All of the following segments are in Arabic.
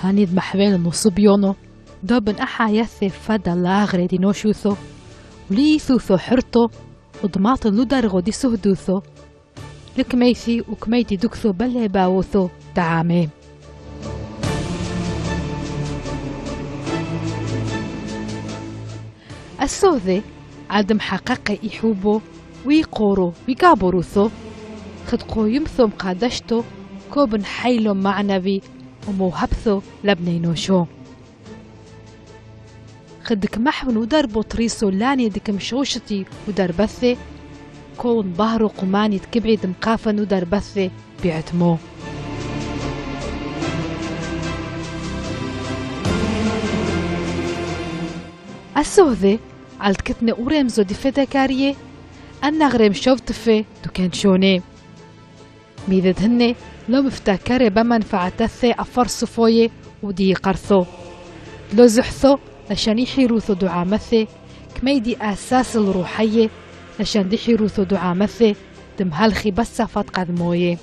هانيد محوين نصبيونو دوبن أحا يثي فدا لاغري دي نوشوثو ولي ثوثو حرتو وضماط اللودر غدي سهدوثو لكميثي وكميتي دكثو بلي باوثو دعامي السوذي عدم حقق يحوبو ويقورو ويقابروثو خدقو يمثو مقادشتو كوبن حيلو معنوي وموهبثو لبني نوشو خدك محون ودار بطريسو لاني دك مشوشتي ودار بثي كون بهرو قماني تكبعد مقافن ودار بثي بيعتمو السوذي عالتكتني ورمزو دي فدكاريه أنا غريم شوفتفي دوكان شوني ميدد هني لو مفتكري بمنفعتثي أفرسو فوي ودي قرثو لو زحثو لشان يحيروثو دعامثي كميدي أساس الروحية لشان دي حيروثو دعامثي دمهالخي بس فتقد مويه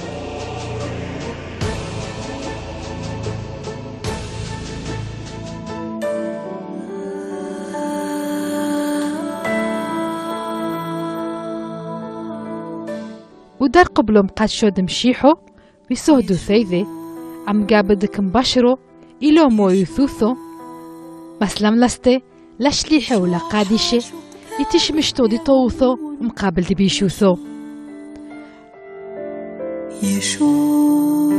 ودار قبلهم قد شود مشيحو ويسهدو ثيذي عم قابدك مباشرو إلو مو يثوثو مسلم لستي لشليحة ولا قادشة يتشمشتو دي طوثو مقابل دي بيشوثو يشوع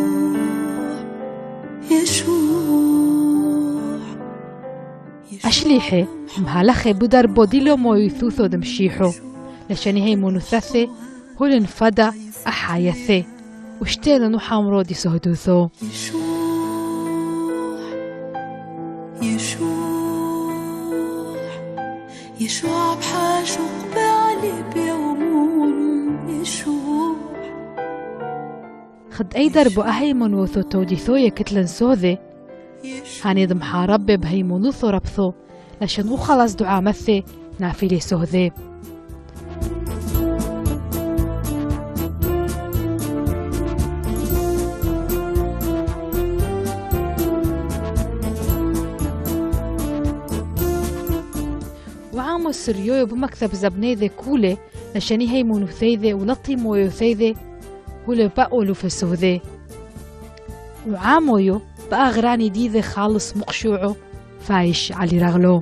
أشليحة مهالخي بدار بوديلو مو يثوثو دمشيحو لشاني هي منثثي هو الانفدا أحايثي وشتيل نحامرو دي سهدوثو يشوع بحاجق بعلي بيومون يشوع خد أي دربو أهيمون وثو توديثوية كتلن سوذي هاني دمحا ربي بهيمونوثو ربثو لشان خلص دعا مثي نافلي سوذي وعامو السريوي بمكتب زبنيذي كولي لشاني هي منوثيذي ولطي مويوثيذي هولي بقولو في السوذي وعامويو بقى غراني ديذي خالص مقشوعو فايش علي رغلو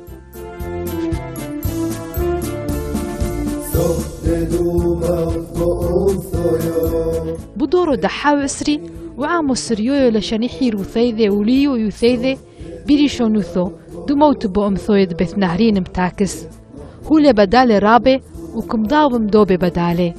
بدورو دحاو عسري وعامو السريوي لشاني حيرو ثيذي وليو يوثيذي بيريشو نوثو دموت بأمثويد بث نهرين متاكس هولي بدالي رابي وكمضاو مدوبي بدالي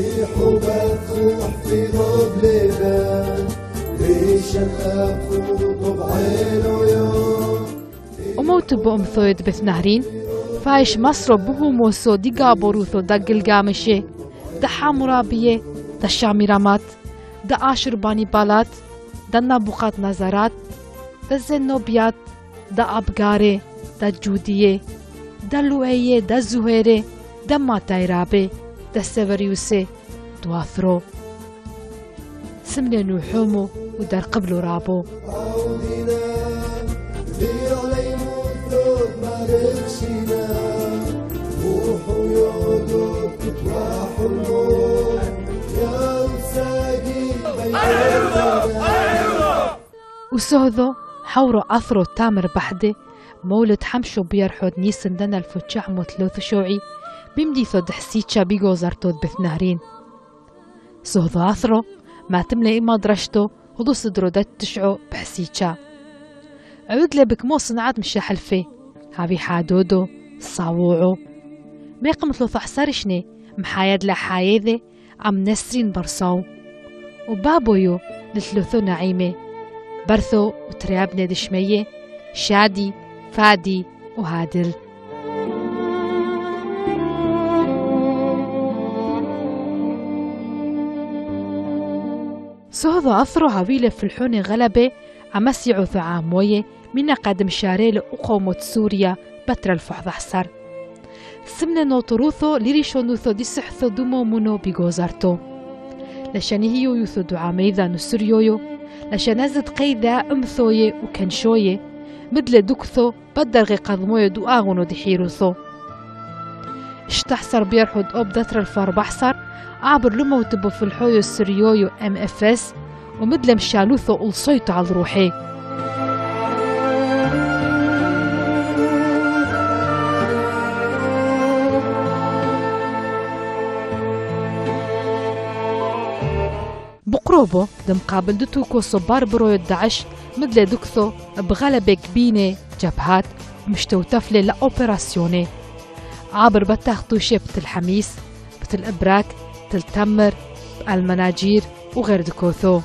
وموت بأمثويد بث نهرين فايش مصر بهو موسو دي قابوروثو دق القامشي دا حامرابية دا شاميرامات دا آشرباني بالات دا نابوقات نظرات دا زنوبيات دا أبقاري دا جودية دا لوعية دا زهيري دا ماتاي رابي دا سيفريوسي دواثرو سمني نوحومو ودار قبلو رابو وسهذو حورو أثرو تامر بحده مولد حمشو بيرحود نيسن دنا الفتشع متلوث شوعي بمديثو دحسيتشا بيغو زرتود بث نهرين سهذو أثرو ما تملي إما درشتو هدو صدرو دات تشعو بحسيتشا عود لبك مو صنعات مشي حلفي هابي حادودو صاووعو ميق مثلو حسارشني محايد لحايذي عم نسرين برصاو وبابويو لثلثو نعيمي برثو وتريابنا دشمية شادي فادي وهادل سهذو أثرو هاويلة في الحون غلبة عمسيعو ثعاموية من قدم شاريل أقومت سوريا بتر الفحظ حصر سمنا نوتروثو ليريشو نوثو دي سحثو دومو منو بيغوزارتو لشاني هيو يوثو دعاميذا نسريويو لشان نزد قيدا أمثوية وكنشوية مدل دكثو بدرغي قضموية دو آغونو دي حيروثو اشتحصر بيرحود أوب دتر الفار بحصر عبر لما وتبو في الحويو السريويو MFS ومدل مشالوثو ألصيتو على روحي بقروبو دم قابل دتوكو صبار برويو داعش مدل دكثو بغلبة كبينة جبهات مشتوتفلة لأوبراسيوني عابر بتاخدو شي بتل حميس بتل إبراك بتل تمر المناجير وغير دكوثو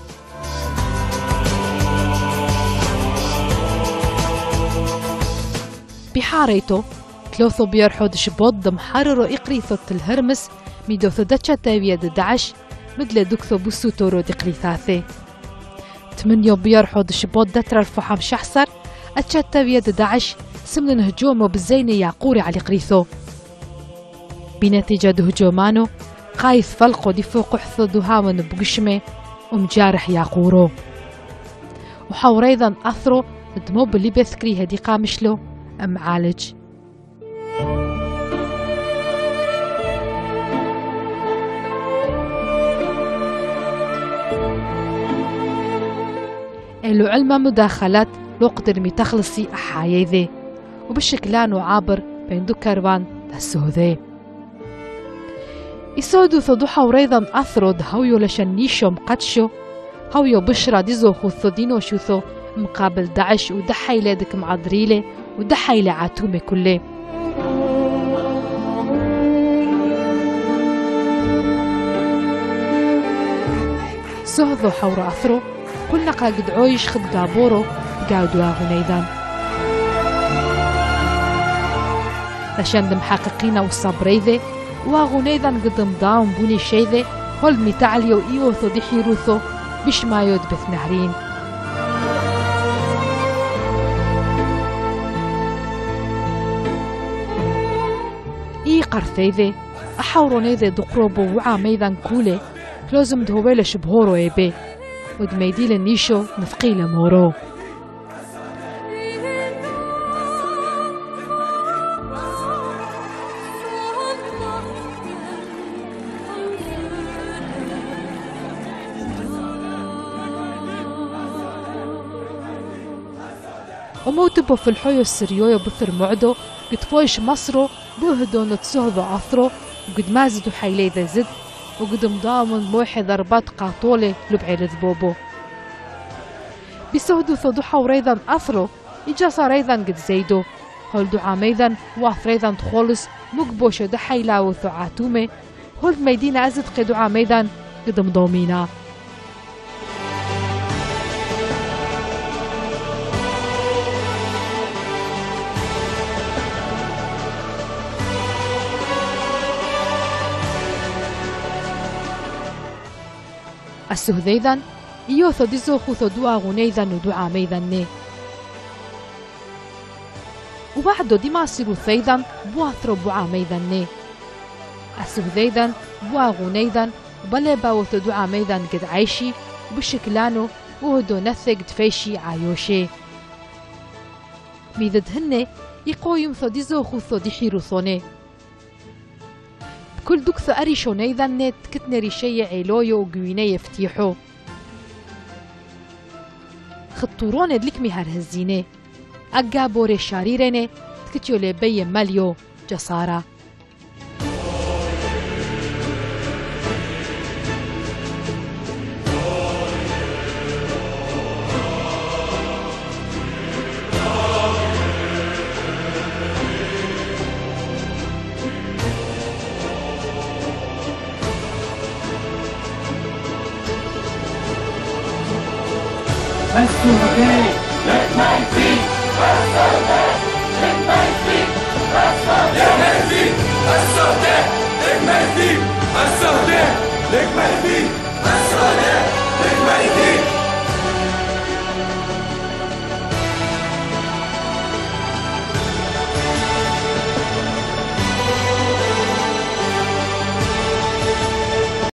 بحاريتو تلوثو بيرحود شبوط دم حررو إقريثو تل هرمس ميدوثو دتشا تاوية داعش مدل دكثو بوسو تورو دقريثاثي تمنيو بيرحود شبوط دتر الفحام شحصر أتشا تاوية داعش سمن هجومو بالزيني يعقوري على قريثو بنتيجة هجومانو قايث فلقو دي فوق حثو دهامن بقشمه ومجارح يعقورو وحاور أيضا أثرو دمو باللي بذكري هدي قامشلو أم عالج إلو علم مداخلات لو قدر متخلصي أحايي ذي وبالشكلان عابر بين دو كاروان تسوذي يسودو ثدو حوريضا أثرو دهويو لشان نيشو مقدشو هويو بشرا ديزو خوثو دينو شوثو مقابل داعش ودحيلي دك معدريلي ودحيلي عاتومي كله سهذو حورو أثرو كلنا قاقد عويش خد قابورو قاودوا غنيدان لشان دم حقيقينا والصبريذي وغنيدان قدم داوم بوني شيذي هول متعليو إيوثو دي حيروثو بش ما يدبث نهرين إي قرثيذي أحاورو نيذي دقروبو وعاميذان كولي لازم دهويلة شبهورو إيبي ودميديل النيشو نفقيلة مورو وموتبو في الحويو السريويو بثر معدو قد فويش مصرو بوهدو نتسهدو عثرو وقد مازدو حيلي ذا زد وقد مضامن موحي ضربات قاطولي لبعي لذبوبو بسهدو ثدوحا وريضا أثرو إجاسا ريضا قد زيدو هول دعاميضا واثريضا تخولص مقبوشو دحي لاو ثعاتومي هول ميدينا أزد قدو عاميضا قد مضومينا السهذيذا إيوثو ديزو خوثو دوا غنيذا ودعا ميذا وبعدو ديما سيرو ثيذا بواثرو بوعا ميذا السهذيذا بوا غنيذا وبلا باوثو دعا ميذا قد عايشي وبشكلانو وهدو نثق دفيشي عايوشي ميذدهن يقويم ثو ديزو خوثو دي حيروثوني كل دكث أريشو نيذا تكتني ريشي عيلويو وقويني يفتيحو خطورون دلك مهار هزيني أقابوري شاريريني تكتيو لبي ماليو جسارة Let my feet